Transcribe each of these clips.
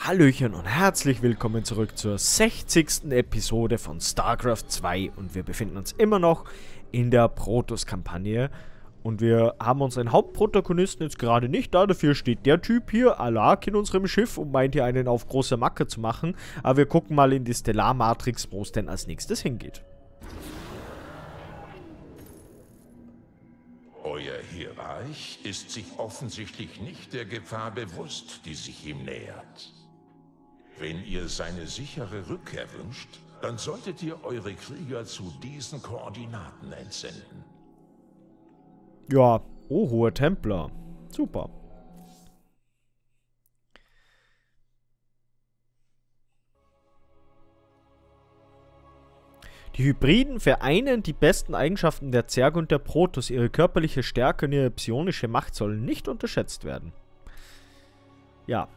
Hallöchen und herzlich willkommen zurück zur 60. Episode von StarCraft 2 und wir befinden uns immer noch in der Protoss-Kampagne und wir haben unseren Hauptprotagonisten jetzt gerade nicht da, dafür steht der Typ hier, Alak, in unserem Schiff und meint hier einen auf große Macke zu machen, aber wir gucken mal in die Stellar-Matrix, wo es denn als nächstes hingeht. Euer Hierarch ist sich offensichtlich nicht der Gefahr bewusst, die sich ihm nähert. Wenn ihr seine sichere Rückkehr wünscht, dann solltet ihr eure Krieger zu diesen Koordinaten entsenden. Ja, oh, hoher Templer. Super. Die Hybriden vereinen die besten Eigenschaften der Zerg und der Protoss. Ihre körperliche Stärke und ihre psionische Macht sollen nicht unterschätzt werden. Ja.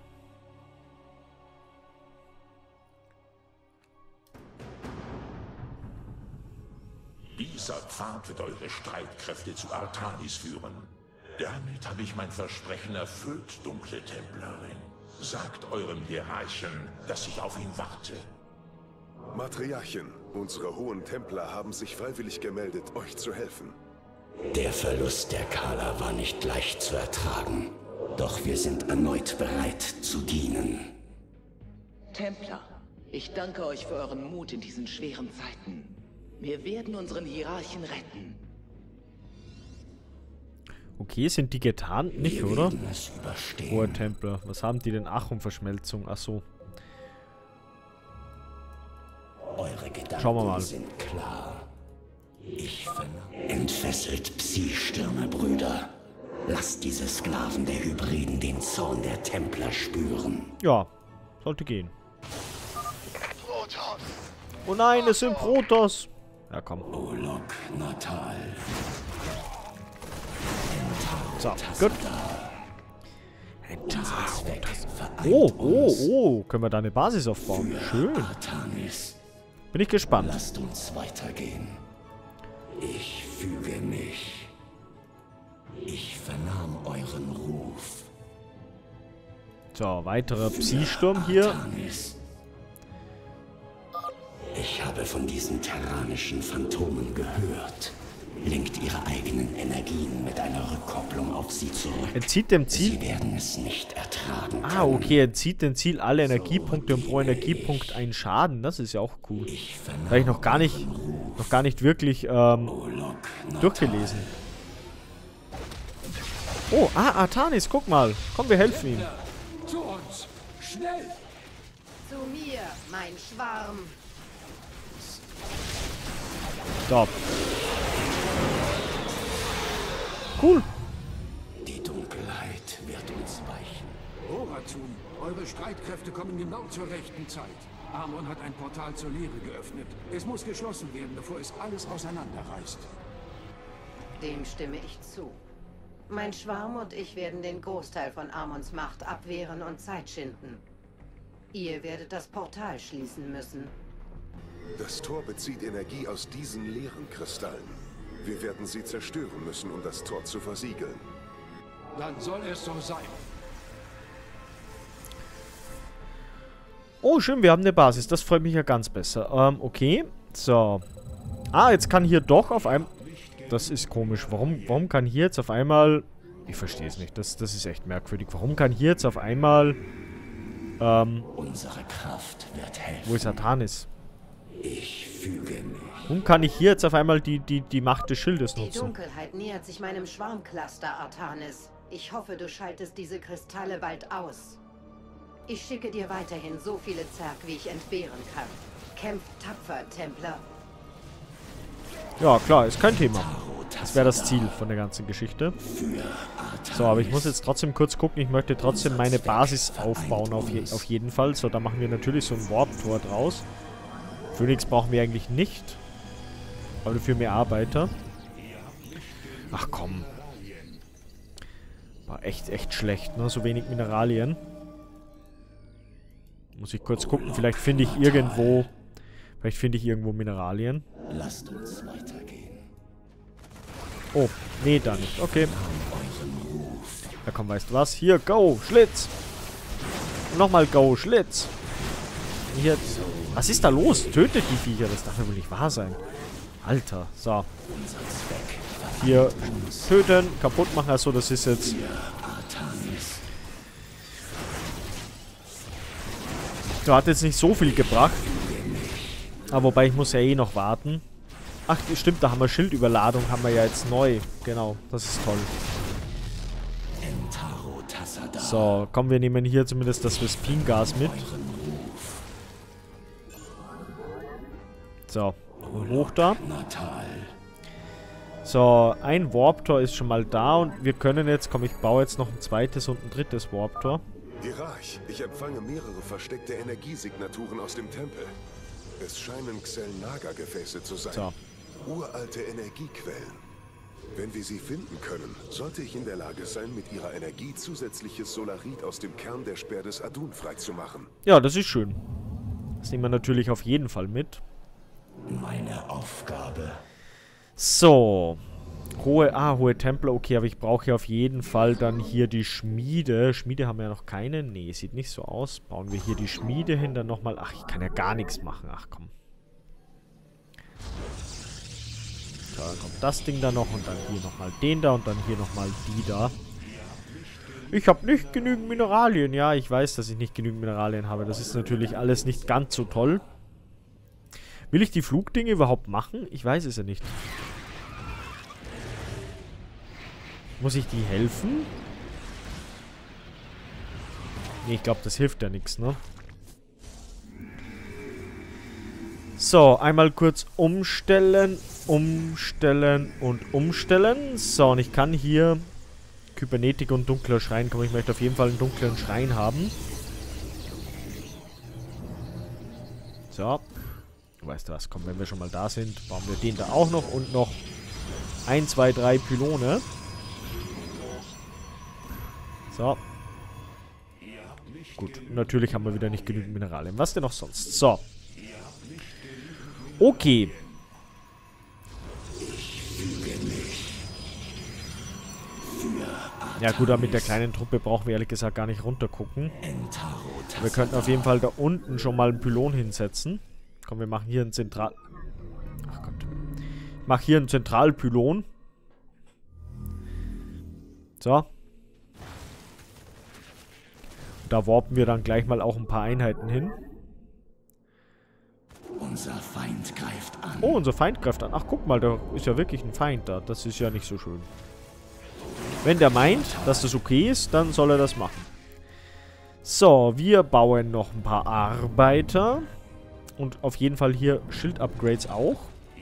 Dieser Pfad wird eure Streitkräfte zu Artanis führen. Damit habe ich mein Versprechen erfüllt, dunkle Templerin. Sagt eurem Hierarchen, dass ich auf ihn warte. Matriarchin, unsere hohen Templer haben sich freiwillig gemeldet, euch zu helfen. Der Verlust der Kala war nicht leicht zu ertragen. Doch wir sind erneut bereit zu dienen. Templer, ich danke euch für euren Mut in diesen schweren Zeiten. Wir werden unseren Hierarchen retten. Okay, sind die getarnt? Nicht, Wir oder? werden es überstehen. Hoher Templer. Was haben die denn? Achum-Verschmelzung. Ach so. Eure Gedanken Schauen wir mal. sind klar. Ich entfesselt Psi-Stürme, Brüder. Lasst diese Sklaven der Hybriden den Zorn der Templer spüren. Ja, sollte gehen. Oh nein, es sind Protoss. Ja, komm. Olok Natal. So, gut. Unser Zweck vereint Oh, uns oh. Können wir da eine Basis aufbauen? für Schön. Artanis. Bin ich gespannt. Lasst uns weitergehen. Ich füge mich. Ich vernahm euren Ruf. So, weiterer Psi-Sturm hier. Artanis. Ich habe von diesen terranischen Phantomen gehört. Lenkt ihre eigenen Energien mit einer Rückkopplung auf sie zurück. Entzieht dem Ziel... Sie werden es nicht ertragen können. Ah, okay, entzieht dem Ziel alle Energiepunkte und pro Energiepunkt einen Schaden. Das ist ja auch cool. Ich Da habe ich noch gar nicht wirklich durchgelesen. Oh, Artanis, guck mal. Komm, wir helfen ihm. Zu uns! Schnell! Zu mir, mein Schwarm. Stop. Cool. Die Dunkelheit wird uns weichen. Horatun, eure Streitkräfte kommen genau zur rechten Zeit. Amon hat ein Portal zur Leere geöffnet. Es muss geschlossen werden, bevor es alles auseinanderreißt. Dem stimme ich zu. Mein Schwarm und ich werden den Großteil von Amons Macht abwehren und Zeit schinden. Ihr werdet das Portal schließen müssen. Das Tor bezieht Energie aus diesen leeren Kristallen. Wir werden sie zerstören müssen, um das Tor zu versiegeln. Dann soll es so sein. Oh, schön, wir haben eine Basis. Das freut mich ja ganz besser. Okay. So. Ah, jetzt kann hier doch auf einmal... Das ist komisch. Warum kann hier jetzt auf einmal... Ich verstehe es nicht. Das ist echt merkwürdig. Warum kann hier jetzt auf einmal... Unsere Kraft wird helfen. Wo ist Artanis? Ich füge mich. Warum kann ich hier jetzt auf einmal die Macht des Schildes Die nutzen? Dunkelheit nähert sich meinem Schwarmcluster, Artanis. Ich hoffe, du schaltest diese Kristalle bald aus. Ich schicke dir weiterhin so viele Zerg, wie ich entbehren kann. Kämpft tapfer, Templer. Ja, klar, ist kein Thema. Das wäre das Ziel von der ganzen Geschichte. So, aber ich muss jetzt trotzdem kurz gucken. Ich möchte trotzdem meine Basis aufbauen auf jeden Fall. So, da machen wir natürlich so ein Warp-Tor draus. Phoenix brauchen wir eigentlich nicht. Aber dafür mehr Arbeiter. Ach komm. War echt schlecht, ne? So wenig Mineralien. Muss ich kurz gucken. Vielleicht finde ich irgendwo Mineralien. Lasst uns weitergehen. Oh, nee, da nicht. Okay. Ja komm, weißt du was? Hier, go! Schlitz! Nochmal Go, Schlitz. Hier. Was ist da los? Tötet die Viecher. Das darf ja wohl nicht wahr sein. Alter. So. Hier töten, kaputt machen. Also das ist jetzt... So, hat jetzt nicht so viel gebracht. Aber wobei, ich muss ja eh noch warten. Ach, stimmt, da haben wir Schildüberladung. Haben wir ja jetzt neu. Genau, das ist toll. So, komm, wir nehmen hier zumindest das Vespin-Gas mit. So, hoch da. So, ein Warp-Tor ist schon mal da und wir können jetzt, komm, ich baue jetzt noch ein zweites und ein drittes Warp-Tor. Hierarch, ich empfange mehrere versteckte Energiesignaturen aus dem Tempel. Es scheinen Xel'Naga-Gefäße zu sein. So. Uralte Energiequellen. Wenn wir sie finden können, sollte ich in der Lage sein, mit ihrer Energie zusätzliches Solarit aus dem Kern der Sperr des Adun freizumachen. Ja, das ist schön. Das nehmen wir natürlich auf jeden Fall mit. Meine Aufgabe. So. Hohe Templer. Okay, aber ich brauche ja auf jeden Fall dann hier die Schmiede. Schmiede haben wir ja noch keine. Nee, sieht nicht so aus. Bauen wir hier die Schmiede hin, dann nochmal. Ach, ich kann ja gar nichts machen. Ach, komm. So, dann kommt das Ding da noch und dann hier nochmal den da und dann hier nochmal die da. Ich habe nicht genügend Mineralien. Ja, ich weiß, dass ich nicht genügend Mineralien habe. Das ist natürlich alles nicht ganz so toll. Will ich die Flugdinge überhaupt machen? Ich weiß es ja nicht. Muss ich die helfen? Nee, ich glaube, das hilft ja nichts, ne? So, einmal kurz umstellen, umstellen und umstellen. So, und ich kann hier Kybernetik und dunkler Schrein. Komm, ich möchte auf jeden Fall einen dunklen Schrein haben. So. Weißt du was, komm, wenn wir schon mal da sind, bauen wir den da auch noch und noch 1, 2, 3 Pylone. So. Gut, natürlich haben wir wieder nicht genügend Mineralien. Was denn noch sonst? So. Okay. Ja gut, aber mit der kleinen Truppe brauchen wir ehrlich gesagt gar nicht runtergucken. Wir könnten auf jeden Fall da unten schon mal einen Pylon hinsetzen. Komm, wir machen hier einen Zentral... Ach Gott. Ich mache hier einen Zentralpylon. So. Da warpen wir dann gleich mal auch ein paar Einheiten hin. Unser Feind greift an. Oh, unser Feind greift an. Ach, guck mal, da ist ja wirklich ein Feind da. Das ist ja nicht so schön. Wenn der meint, dass das okay ist, dann soll er das machen. So, wir bauen noch ein paar Arbeiter. Und auf jeden Fall hier Schild-Upgrades auch.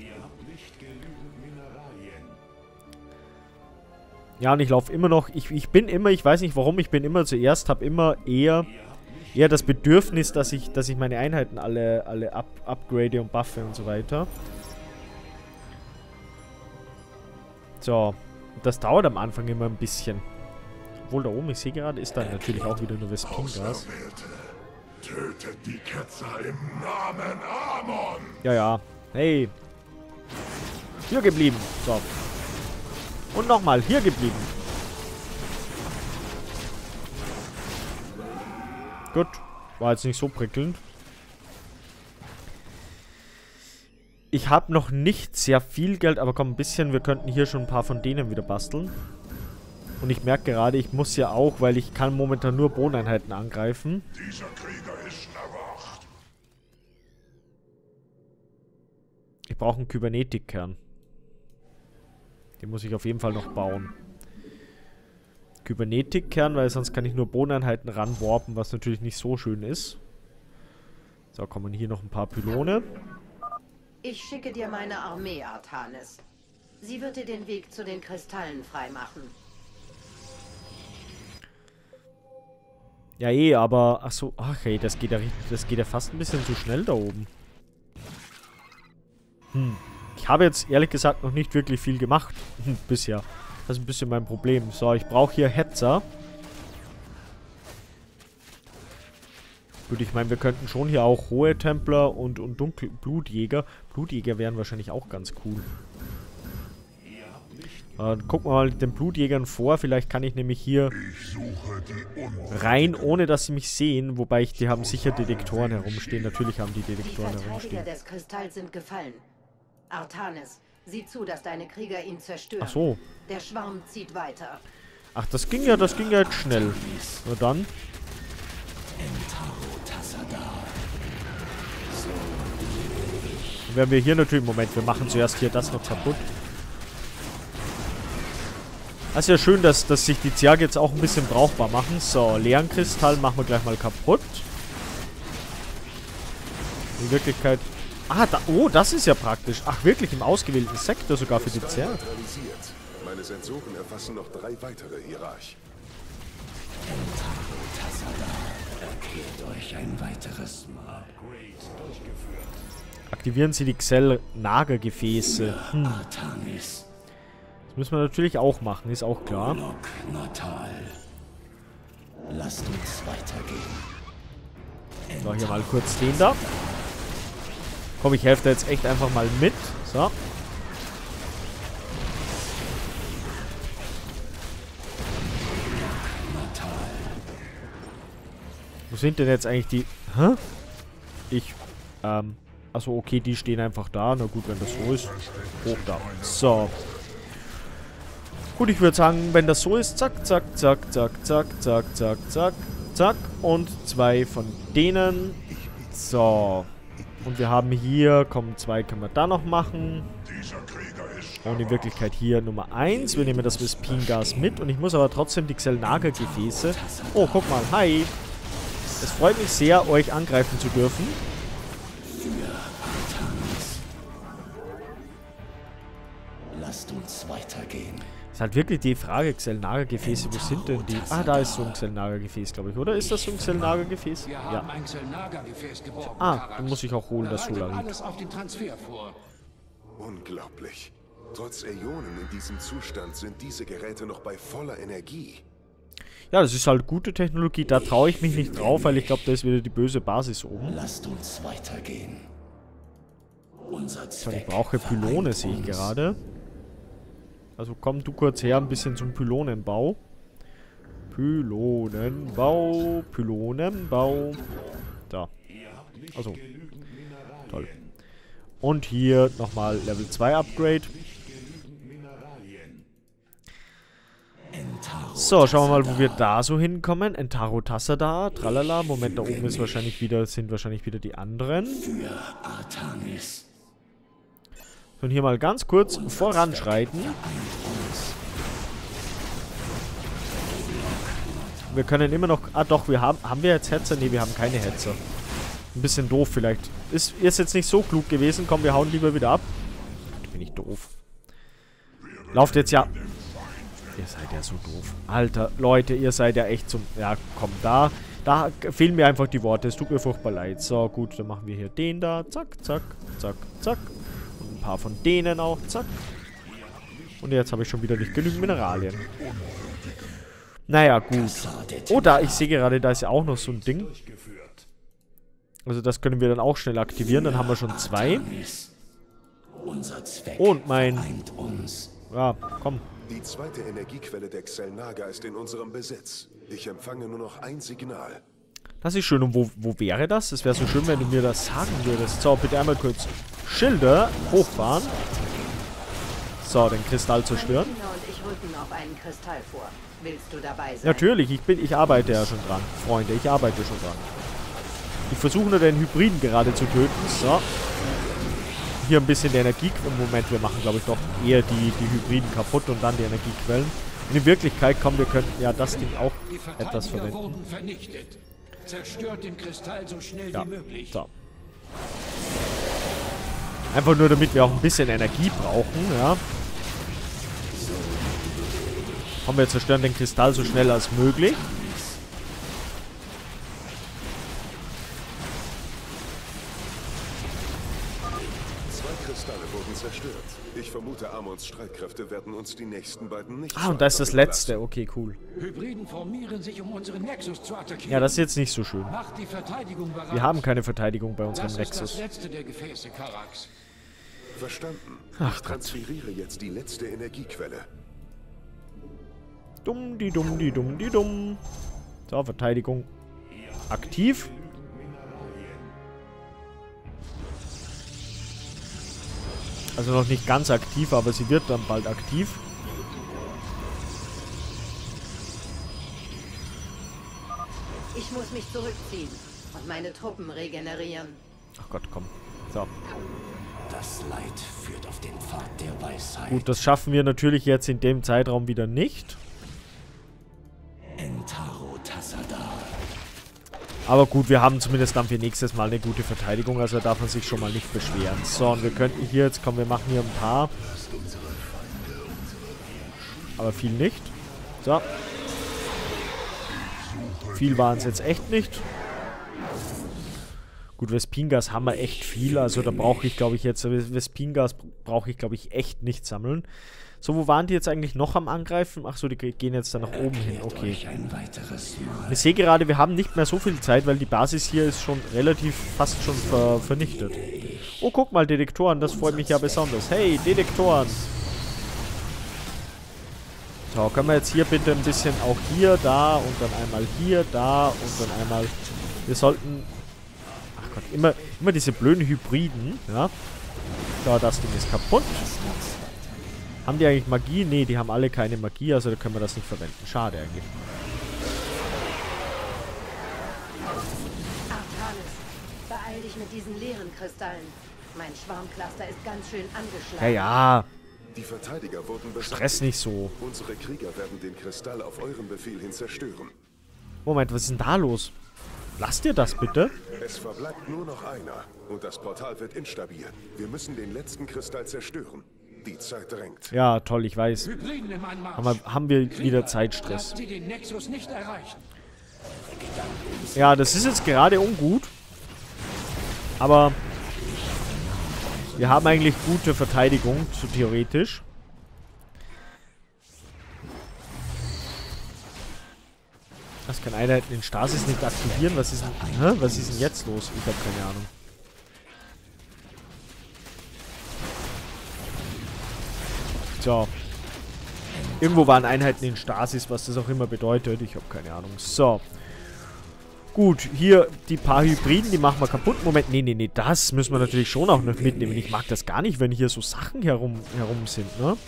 Ja, und ich laufe immer noch... Ich bin immer... Ich weiß nicht warum, ich bin immer zuerst... Habe immer eher das Bedürfnis, dass ich meine Einheiten alle upgrade und buffe und so weiter. So. Das dauert am Anfang immer ein bisschen. Obwohl da oben, ich sehe gerade, ist dann natürlich auch wieder nur Vespin-Gas. Tötet die Ketzer im Namen Amon! Ja, ja. Hey. Hier geblieben. So. Und nochmal, hier geblieben. Gut. War jetzt nicht so prickelnd. Ich habe noch nicht sehr viel Geld, aber komm, ein bisschen. Wir könnten hier schon ein paar von denen wieder basteln. Und ich merke gerade, ich muss ja auch, weil ich kann momentan nur Bodeneinheiten angreifen. Dieser Krieger ist erwacht. Ich brauche einen Kybernetikkern. Den muss ich auf jeden Fall noch bauen. Kybernetikkern, weil sonst kann ich nur Bodeneinheiten ranwarpen, was natürlich nicht so schön ist. So, kommen hier noch ein paar Pylone. Ich schicke dir meine Armee, Artanis. Sie wird dir den Weg zu den Kristallen freimachen. Ja, eh, aber... Achso, ach ey, das geht ja fast ein bisschen zu schnell da oben. Ich habe jetzt ehrlich gesagt noch nicht wirklich viel gemacht. Bisher. Das ist ein bisschen mein Problem. So, ich brauche hier Hetzer. Gut, ich meine, wir könnten schon hier auch hohe Templer und Blutjäger. Blutjäger wären wahrscheinlich auch ganz cool. Gucken wir mal den Blutjägern vor. Vielleicht kann ich nämlich hier rein, ohne dass sie mich sehen. Wobei die haben sicher Detektoren herumstehen. Natürlich haben die Detektoren Die herumstehen. Verteidiger des Kristalls sind gefallen. Artanis, sieh zu, dass deine Krieger ihn zerstören. Ach so. Der Schwarm zieht weiter. Ach, das ging ja jetzt schnell. Na dann. Dann werden wir hier natürlich... Moment, wir machen zuerst hier das noch kaputt. Das ist ja schön, dass sich die Zerge jetzt auch ein bisschen brauchbar machen. So, leeren Kristall machen wir gleich mal kaputt. In Wirklichkeit... Ah, oh, das ist ja praktisch. Ach, wirklich, im ausgewählten Sektor sogar für die Zerge. Meine Sensoren erfassen noch 3 weitere Hierarch. Erklärt euch ein weiteres Mal. Aktivieren Sie die Xel-Nagergefäße. Artanis. Das müssen wir natürlich auch machen, ist auch klar. Natal. Lasst uns weitergehen. So, hier mal kurz den da. Komm, ich helfe da jetzt echt einfach mal mit. So. Wo sind denn jetzt eigentlich die... Hä? Achso, okay, die stehen einfach da. Na gut, wenn das so ist. Hoch da. So. Gut, ich würde sagen, wenn das so ist, zack, zack, zack, zack, zack, zack, zack, zack, zack. Und 2 von denen. So. Und wir haben hier, komm, 2 können wir da noch machen. Und in Wirklichkeit hier Nummer 1. Wir nehmen das Vespin-Gas mit. Und ich muss aber trotzdem die Xel-Nager-Gefäße... Oh, guck mal, hi. Es freut mich sehr, euch angreifen zu dürfen. Lasst uns weitergehen. Ist halt wirklich die Frage, Xel-Nager-Gefäße, wo sind denn die? Ah, da ist so ein Xel-Nager-Gefäß, glaube ich, oder? Ist das so ein Xel-Nager-Gefäß? Wir haben ein Xel-Nager-Gefäß geborgen, Ah, Karax. dann muss ich auch holen, das Bereitet Solarit. alles auf den Transfer vor. Unglaublich. Trotz Äonen in diesem Zustand sind diese Geräte noch bei voller Energie. Ja, das ist halt gute Technologie. Da traue ich mich nicht drauf, weil ich glaube, da ist wieder die böse Basis oben. Lasst uns weitergehen. Unser So, ich Zweck brauche Pylone, sehe ich gerade. Also komm du kurz her, ein bisschen zum Pylonenbau. Pylonenbau, Pylonenbau. Da. Also, toll. Und hier nochmal Level 2 Upgrade. So, schauen wir mal, wo wir da so hinkommen. Entaro Tassada, tralala. Moment, da oben ist wahrscheinlich wieder, sind wahrscheinlich wieder die anderen. für Artanis. Und hier mal ganz kurz voranschreiten. Wir können immer noch... Ah doch, wir haben wir jetzt Hetzer? Ne, wir haben keine Hetzer. Ein bisschen doof vielleicht. Ist jetzt nicht so klug gewesen. Komm, wir hauen lieber wieder ab. Bin ich doof. Lauft jetzt ja... Ihr seid ja so doof. Alter, Leute, ihr seid ja echt zum... Ja, komm, da fehlen mir einfach die Worte. Es tut mir furchtbar leid. So, gut, dann machen wir hier den da. Zack, zack, zack, zack. Und ein paar von denen auch. Zack. Und jetzt habe ich schon wieder nicht genügend Mineralien. Naja, gut. Oh, da, ich sehe gerade, da ist ja auch noch so ein Ding. Also das können wir dann auch schnell aktivieren. Dann haben wir schon 2. Unser Zweck Und mein... vereint uns. Ja, komm. Die zweite Energiequelle der Xel-Naga ist in unserem Besitz. Ich empfange nur noch ein Signal. Das ist schön. Und wo wäre das? Es wäre so schön, wenn du mir das sagen würdest. So, bitte einmal kurz Schilder hochfahren. So, den Kristall zerstören. Martina und ich rücken auf einen Kristall vor. Willst du dabei sein? Natürlich, ich arbeite ja schon dran. Freunde, ich arbeite schon dran. Ich versuche nur den Hybriden gerade zu töten. So. Hier ein bisschen die Energie... Moment, wir machen, glaube ich, doch eher die Hybriden kaputt und dann die Energiequellen. Und in Wirklichkeit, komm, wir könnten ja das Ding auch Die etwas Verteidiger verwenden. wurden vernichtet. Zerstört den Kristall so schnell Ja, wie möglich. so. Einfach nur, damit wir auch ein bisschen Energie brauchen, ja. Komm, wir zerstören den Kristall so schnell als möglich. Kristalle wurden zerstört. Ich vermute, Amons Streitkräfte werden uns die nächsten beiden nicht... Ah, und da ist das letzte. Okay, cool. Hybriden formieren sich, um unseren Nexus zu attackieren. Ja, das ist jetzt nicht so schön. Macht die Verteidigung bereit. Wir haben keine Verteidigung bei unserem Das ist das Nexus. letzte der Gefäße, Karax. Verstanden. Ach Ich transferiere jetzt die letzte Energiequelle. Dumm, die dumm, die dumm, die dumm. So, Verteidigung aktiv. Also noch nicht ganz aktiv, aber sie wird dann bald aktiv. Ich muss mich zurückziehen und meine Truppen regenerieren. Ach Gott, komm. So. Das Leid führt auf den Pfad der Weisheit. Gut, das schaffen wir natürlich jetzt in dem Zeitraum wieder nicht. Entaro Tassadar. Aber gut, wir haben zumindest dann für nächstes Mal eine gute Verteidigung, also darf man sich schon mal nicht beschweren. So, und wir könnten hier jetzt, komm, wir machen hier ein paar. Aber viel nicht. So. Viel waren es jetzt echt nicht. Gut, Vespingas haben wir echt viel, also da brauche ich, glaube ich, jetzt, Vespingas brauche ich, glaube ich, echt nicht sammeln. So, wo waren die jetzt eigentlich noch am Angreifen? Ach so, die gehen jetzt da nach oben hin, okay. Ich sehe gerade, wir haben nicht mehr so viel Zeit, weil die Basis hier ist schon relativ, fast schon vernichtet. Oh, guck mal, Detektoren, das freut mich ja besonders. Hey, Detektoren! So, können wir jetzt hier bitte ein bisschen auch hier, da und dann einmal hier, da und dann einmal... Wir sollten... Ach Gott, immer diese blöden Hybriden, ja. So, das Ding ist kaputt. Haben die eigentlich Magie? Ne, die haben alle keine Magie, also da können wir das nicht verwenden. Schade eigentlich. Artanis, beeil dich mit diesen leeren Kristallen. Mein Schwarmcluster ist ganz schön angeschlagen. Ja, ja. Die Verteidiger wurden beseitigt. Stress nicht so. Unsere Krieger werden den Kristall auf euren Befehl hin zerstören. Moment, was ist denn da los? Lasst ihr das bitte? Es verbleibt nur noch einer und das Portal wird instabil. Wir müssen den letzten Kristall zerstören. Die Zeit drängt. Ja, toll, ich weiß. Hybriden im Anmarsch. Haben wir wieder Krieger, Zeitstress. lasst sie den Nexus nicht erreichen. Ja, das ist jetzt gerade ungut. Aber wir haben eigentlich gute Verteidigung, so theoretisch. Das kann Einheiten in Stasis nicht aktivieren. Was ist denn, was ist denn jetzt los? Ich habe keine Ahnung. So. Irgendwo waren Einheiten in Stasis, was das auch immer bedeutet. Ich habe keine Ahnung. So. Gut, hier die paar Hybriden, die machen wir kaputt. Moment, nee, das müssen wir natürlich schon auch noch mitnehmen. Ich mag das gar nicht, wenn hier so Sachen herum sind, ne?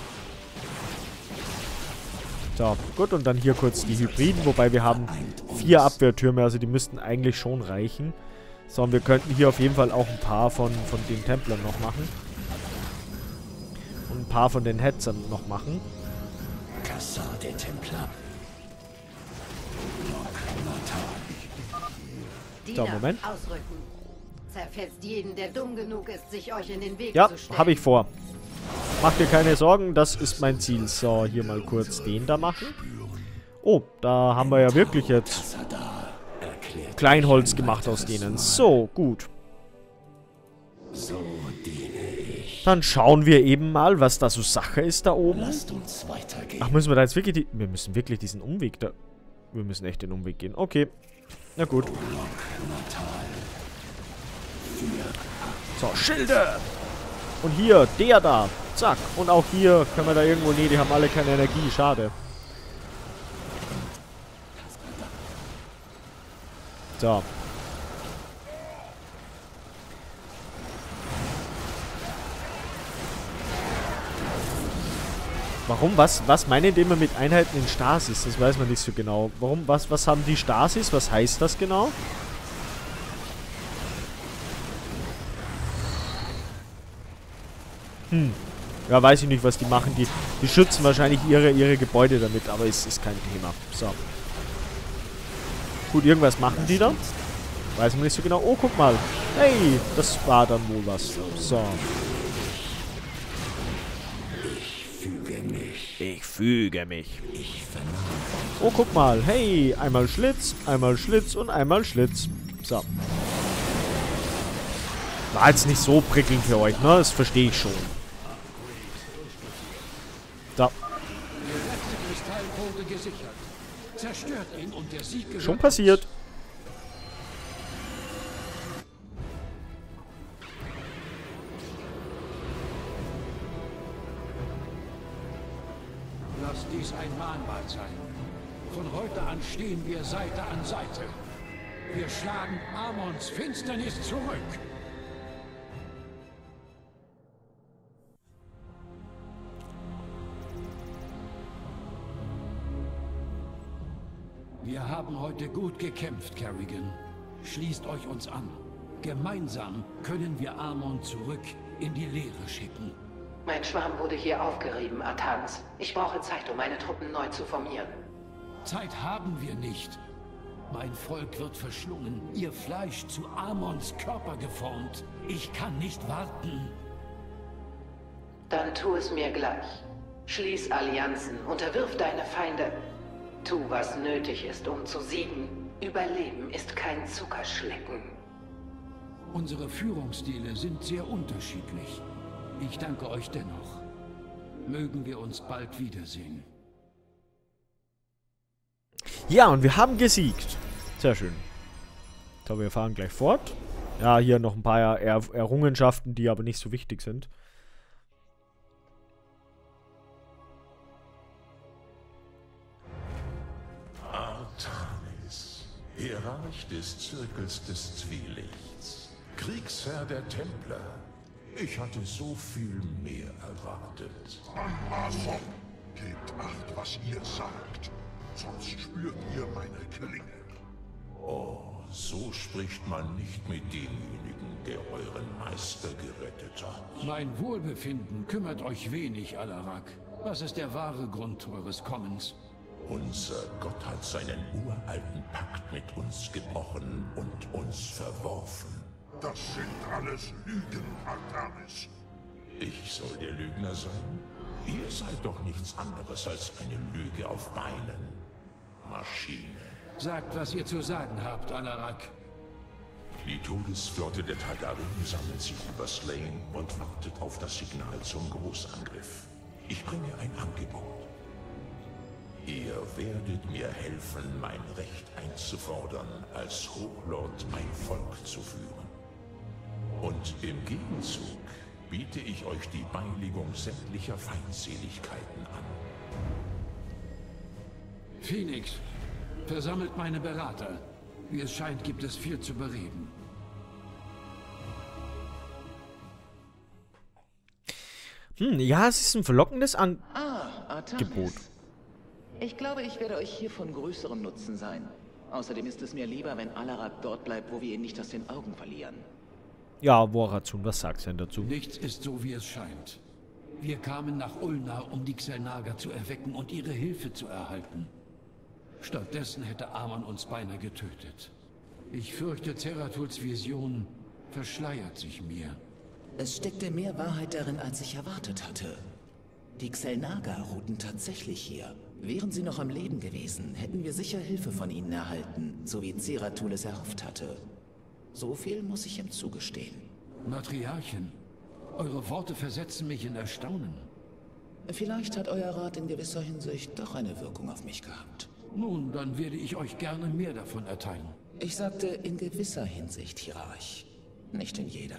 So, gut, und dann hier kurz die Hybriden, wobei wir haben 4 Abwehrtürme, also die müssten eigentlich schon reichen. So, und wir könnten hier auf jeden Fall auch ein paar von den Templern noch machen. Und ein paar von den Hetzern noch machen. Kassar der Templer. So, Moment. Ausrücken. Zerfetzt jeden, der dumm genug ist, sich euch in den Weg Ja, zu stellen. habe ich vor. Macht dir keine Sorgen, das ist mein Ziel. So, hier mal kurz den da machen. Oh, da haben wir ja wirklich jetzt Kleinholz gemacht aus denen. So, gut. Dann schauen wir eben mal, was da so Sache ist da oben. Lasst uns weitergehen. Ach, müssen wir da jetzt wirklich wir müssen wirklich diesen Umweg da... Wir müssen echt den Umweg gehen. Okay. Na gut. So, Schilde! Und hier, der da. Zack. Und auch hier können wir da irgendwo... Nee, die haben alle keine Energie. Schade. So. Warum? Was meinen die immer mit Einheiten in Stasis? Das weiß man nicht so genau. Warum? Was haben die Stasis? Was heißt das genau? Ja, weiß ich nicht, was die machen. Die schützen wahrscheinlich ihre Gebäude damit, aber es ist kein Thema. So. Gut, irgendwas machen die da. Weiß man nicht so genau. Oh, guck mal. Hey, das war dann wohl was. So. Ich füge mich. Oh, guck mal. Hey, einmal Schlitz und einmal Schlitz. So. War jetzt nicht so prickelnd für euch, ne? Das verstehe ich schon. So. Kristallvogel gesichert. Zerstört ihn und der Sieg gehört Schon passiert. Lass dies ein Mahnmal stehen wir Seite an Seite. Wir schlagen Amons Finsternis zurück. Wir haben heute gut gekämpft, Kerrigan. Schließt euch uns an. Gemeinsam können wir Amon zurück in die Leere schicken. Mein Schwarm wurde hier aufgerieben, Artanis. Ich brauche Zeit, um meine Truppen neu zu formieren. Zeit haben wir nicht. Mein Volk wird verschlungen, ihr Fleisch zu Amons Körper geformt. Ich kann nicht warten. Dann tu es mir gleich. Schließ Allianzen, unterwirf deine Feinde. Tu, was nötig ist, um zu siegen. Überleben ist kein Zuckerschlecken. Unsere Führungsstile sind sehr unterschiedlich. Ich danke euch dennoch. Mögen wir uns bald wiedersehen. Ja, und wir haben gesiegt. Sehr schön. So, wir fahren gleich fort. Ja, hier noch ein paar Errungenschaften, die aber nicht so wichtig sind. Artanis, Hierarch des Zirkels des Zwielichts, Kriegsherr der Templer. Ich hatte so viel mehr erwartet. Amazon, gebt acht, was ihr sagt. Sonst spürt ihr meine Klinge. Oh, so spricht man nicht mit demjenigen, der euren Meister gerettet hat. Mein Wohlbefinden kümmert euch wenig, Alarak. Was ist der wahre Grund eures Kommens? Unser Gott hat seinen uralten Pakt mit uns gebrochen und uns verworfen. Das sind alles Lügen, Artanis. Ich soll der Lügner sein? Ihr seid doch nichts anderes als eine Lüge auf Beinen. Maschine. Sagt, was ihr zu sagen habt, Alarak. Die Todesflotte der Targaryen sammelt sich über Slane und wartet auf das Signal zum Großangriff. Ich bringe ein Angebot. Ihr werdet mir helfen, mein Recht einzufordern, als Hochlord mein Volk zu führen. Und im Gegenzug biete ich euch die Beilegung sämtlicher Feindseligkeiten an. Phoenix, versammelt meine Berater. Wie es scheint, gibt es viel zu bereden. Ja, es ist ein verlockendes Artanis. Angebot. Ich glaube, ich werde euch hier von größerem Nutzen sein. Außerdem ist es mir lieber, wenn Alarak dort bleibt, wo wir ihn nicht aus den Augen verlieren. Ja, Worazun, was sagst du denn dazu? Nichts ist so, wie es scheint. Wir kamen nach Ulnar, um die Xel'Naga zu erwecken und ihre Hilfe zu erhalten. Stattdessen hätte Amon uns beinahe getötet. Ich fürchte, Zeratuls Vision verschleiert sich mir. Es steckte mehr Wahrheit darin, als ich erwartet hatte. Die Xel'Naga ruhten tatsächlich hier. Wären sie noch am Leben gewesen, hätten wir sicher Hilfe von ihnen erhalten, so wie Zeratul es erhofft hatte. So viel muss ich ihm zugestehen. Matriarchin, eure Worte versetzen mich in Erstaunen. Vielleicht hat euer Rat in gewisser Hinsicht doch eine Wirkung auf mich gehabt. Nun, dann werde ich euch gerne mehr davon erteilen. Ich sagte in gewisser Hinsicht, Hierarch. Nicht in jeder.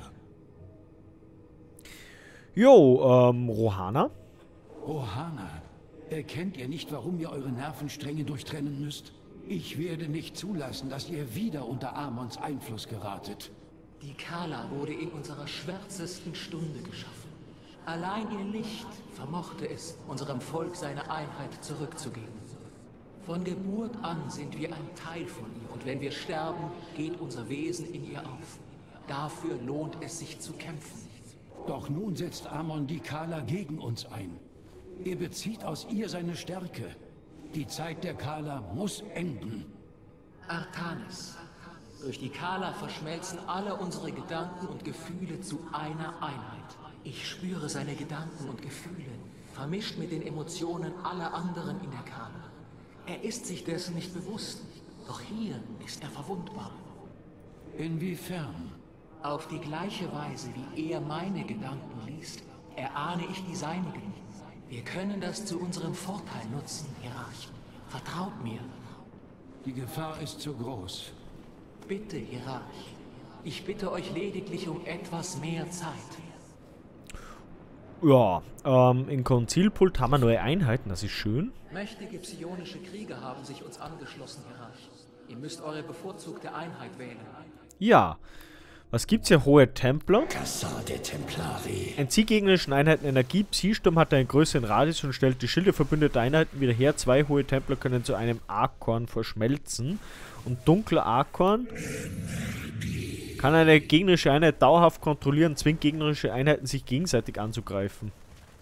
Jo, Rohana? Rohana, erkennt ihr nicht, warum ihr eure Nervenstränge durchtrennen müsst? Ich werde nicht zulassen, dass ihr wieder unter Amons Einfluss geratet. Die Kala wurde in unserer schwärzesten Stunde geschaffen. Allein ihr Licht vermochte es, unserem Volk seine Einheit zurückzugeben. Von Geburt an sind wir ein Teil von ihr und wenn wir sterben, geht unser Wesen in ihr auf. Dafür lohnt es sich zu kämpfen. Doch nun setzt Amon die Kala gegen uns ein. Er bezieht aus ihr seine Stärke. Die Zeit der Kala muss enden. Artanis. Durch die Kala verschmelzen alle unsere Gedanken und Gefühle zu einer Einheit. Ich spüre seine Gedanken und Gefühle, vermischt mit den Emotionen aller anderen in der Kala. Er ist sich dessen nicht bewusst, doch hier ist er verwundbar. Inwiefern? Auf die gleiche Weise, wie er meine Gedanken liest, erahne ich die seinigen. Wir können das zu unserem Vorteil nutzen, Hierarch. Vertraut mir. Die Gefahr ist zu groß. Bitte, Hierarch. Ich bitte euch lediglich um etwas mehr Zeit. Ja, im Konzilpult haben wir neue Einheiten, das ist schön. Mächtige psionische Krieger haben sich uns angeschlossen, Hierarch. Ihr müsst eure bevorzugte Einheit wählen. Ja. Was gibt's hier? Hohe Templer. Cassade Templari. Entzieht gegnerischen Einheiten Energie. Psi-Sturm hat einen größeren Radius und stellt die Schilde verbündeter Einheiten wieder her. 2 hohe Templer können zu einem Archon verschmelzen. Und dunkler Archon kann eine gegnerische Einheit dauerhaft kontrollieren, zwingt gegnerische Einheiten sich gegenseitig anzugreifen.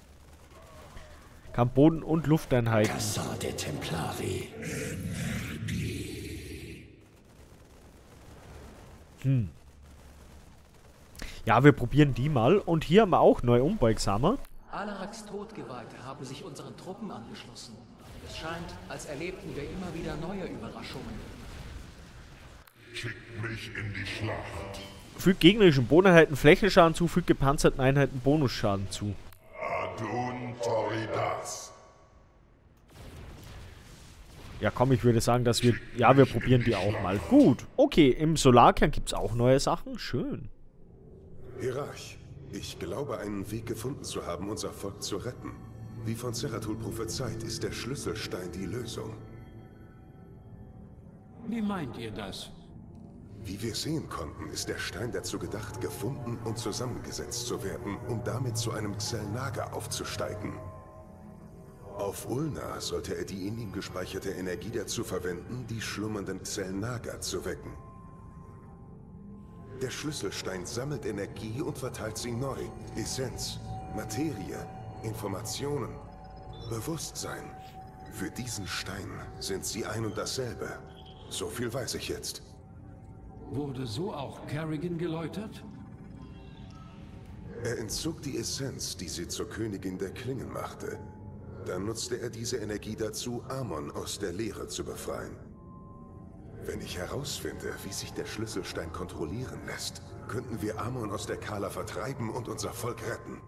Kann Boden- und Lufteinheiten. Cassade Templari. Ja, wir probieren die mal. Und hier haben wir auch neue Unbeugsamer. Alaraks Todgeweihte haben sich unseren Truppen angeschlossen. Es scheint, als erlebten wir immer wieder neue Überraschungen. Schickt mich in die Schlacht. Fügt gegnerischen Bodeneinheiten Flächenschaden zu, fügt gepanzerten Einheiten Bonusschaden zu. Adun Toridas. Ja komm, ich würde sagen, dass wir... Ja, wir probieren die auch mal. Gut, okay, im Solarkern gibt es auch neue Sachen. Schön. Hierarch, ich glaube, einen Weg gefunden zu haben, unser Volk zu retten. Wie von Zeratul prophezeit, ist der Schlüsselstein die Lösung. Wie meint ihr das? Wie wir sehen konnten, ist der Stein dazu gedacht, gefunden und zusammengesetzt zu werden, um damit zu einem Xel'Naga aufzusteigen. Auf Ulna sollte er die in ihm gespeicherte Energie dazu verwenden, die schlummernden Xel'Naga zu wecken. Der Schlüsselstein sammelt Energie und verteilt sie neu. Essenz, Materie, Informationen, Bewusstsein. Für diesen Stein sind sie ein und dasselbe. So viel weiß ich jetzt. Wurde so auch Kerrigan geläutert? Er entzog die Essenz, die sie zur Königin der Klingen machte. Dann nutzte er diese Energie dazu, Amon aus der Leere zu befreien. Wenn ich herausfinde, wie sich der Schlüsselstein kontrollieren lässt, könnten wir Amon aus der Kala vertreiben und unser Volk retten.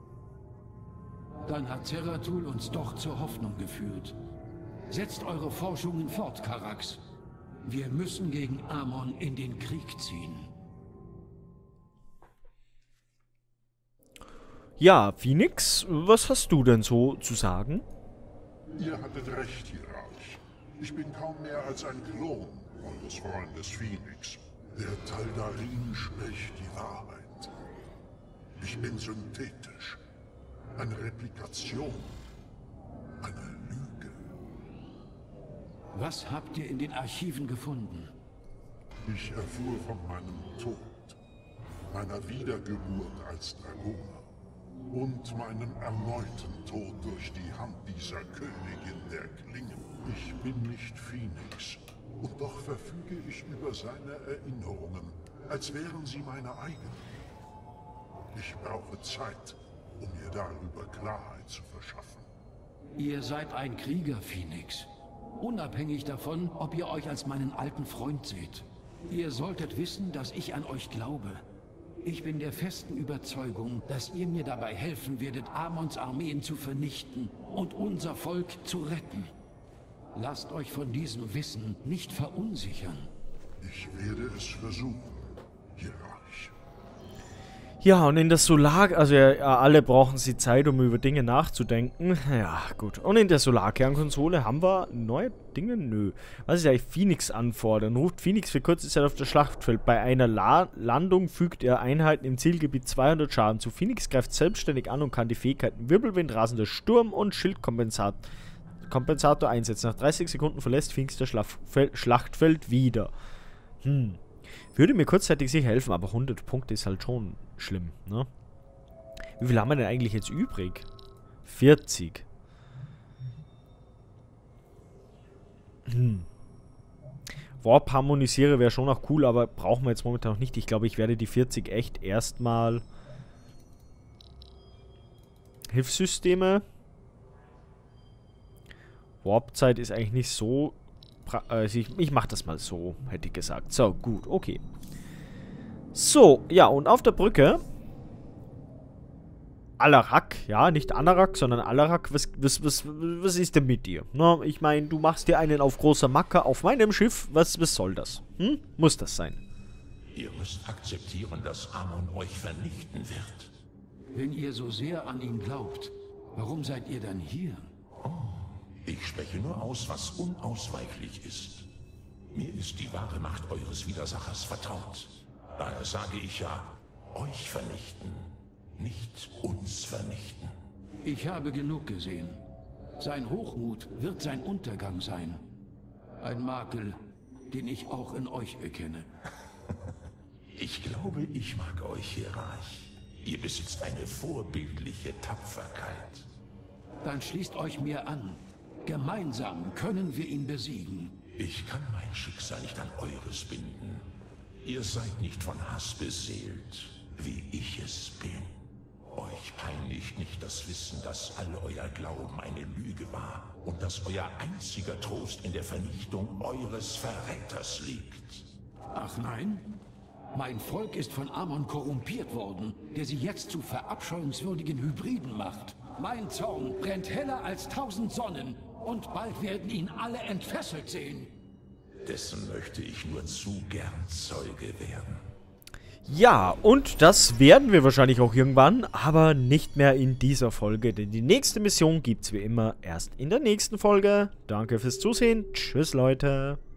Dann hat Zeratul uns doch zur Hoffnung geführt. Setzt eure Forschungen fort, Karax. Wir müssen gegen Amon in den Krieg ziehen. Ja, Phoenix, was hast du denn so zu sagen? Ihr hattet recht, Hierarch. Ich bin kaum mehr als ein Klon eures Freundes Phoenix. Der Taldarin spricht die Wahrheit. Ich bin synthetisch. Eine Replikation. Eine Lüge. Was habt ihr in den Archiven gefunden? Ich erfuhr von meinem Tod, meiner Wiedergeburt als Dragoner und meinem erneuten Tod durch die Hand dieser Königin der Klingen. Ich bin nicht Phoenix, und doch verfüge ich über seine Erinnerungen, als wären sie meine eigenen. Ich brauche Zeit, um mir darüber Klarheit zu verschaffen. Ihr seid ein Krieger, Phoenix. Unabhängig davon, ob ihr euch als meinen alten Freund seht. Ihr solltet wissen, dass ich an euch glaube. Ich bin der festen Überzeugung, dass ihr mir dabei helfen werdet, Amons Armeen zu vernichten und unser Volk zu retten. Lasst euch von diesem Wissen nicht verunsichern. Ich werde es versuchen, Hierarch. Ja, und in der Solar... Also ja, alle brauchen sie Zeit, um über Dinge nachzudenken. Ja, gut. Und in der Solarkernkonsole haben wir neue Dinge? Nö. Was ist eigentlich Phoenix anfordern? Ruft Phoenix für kurze Zeit auf das Schlachtfeld. Bei einer Landung fügt er Einheiten im Zielgebiet 200 Schaden zu. Phoenix greift selbstständig an und kann die Fähigkeiten Wirbelwind, rasender Sturm und Schildkompensator einsetzen. Nach 30 Sekunden verlässt Phoenix das Schlachtfeld wieder. Würde mir kurzzeitig sicher helfen, aber 100 Punkte ist halt schon schlimm, ne? Wie viel haben wir denn eigentlich jetzt übrig? 40. Warp harmonisiere wäre schon auch cool, aber brauchen wir jetzt momentan noch nicht. Ich glaube, ich werde die 40 echt erstmal... Hilfssysteme. Warpzeit ist eigentlich nicht so... Also ich mache das mal so, hätte ich gesagt. So, gut, okay. So, ja, und auf der Brücke Alarak, ja, nicht Anarak, sondern Alarak, was ist denn mit dir? Na, ich meine, du machst dir einen auf großer Macke auf meinem Schiff, was soll das? Muss das sein? Ihr müsst akzeptieren, dass Amon euch vernichten wird. Wenn ihr so sehr an ihn glaubt, warum seid ihr dann hier? Ich spreche nur aus, was unausweichlich ist. Mir ist die wahre Macht eures Widersachers vertraut. Daher sage ich ja, euch vernichten, nicht uns vernichten. Ich habe genug gesehen. Sein Hochmut wird sein Untergang sein. Ein Makel, den ich auch in euch erkenne. Ich glaube, ich mag euch, Hierarch. Ihr besitzt eine vorbildliche Tapferkeit. Dann schließt euch mir an. Gemeinsam können wir ihn besiegen. Ich kann mein Schicksal nicht an eures binden. Ihr seid nicht von Hass beseelt, wie ich es bin. Euch peinigt nicht das Wissen, dass all euer Glauben eine Lüge war und dass euer einziger Trost in der Vernichtung eures Verräters liegt. Ach nein? Mein Volk ist von Amon korrumpiert worden, der sie jetzt zu verabscheuungswürdigen Hybriden macht. Mein Zorn brennt heller als 1000 Sonnen und bald werden ihn alle entfesselt sehen. Dessen möchte ich nur zu gern Zeuge werden. Ja, und das werden wir wahrscheinlich auch irgendwann, aber nicht mehr in dieser Folge, denn die nächste Mission gibt's wie immer erst in der nächsten Folge. Danke fürs Zusehen. Tschüss, Leute.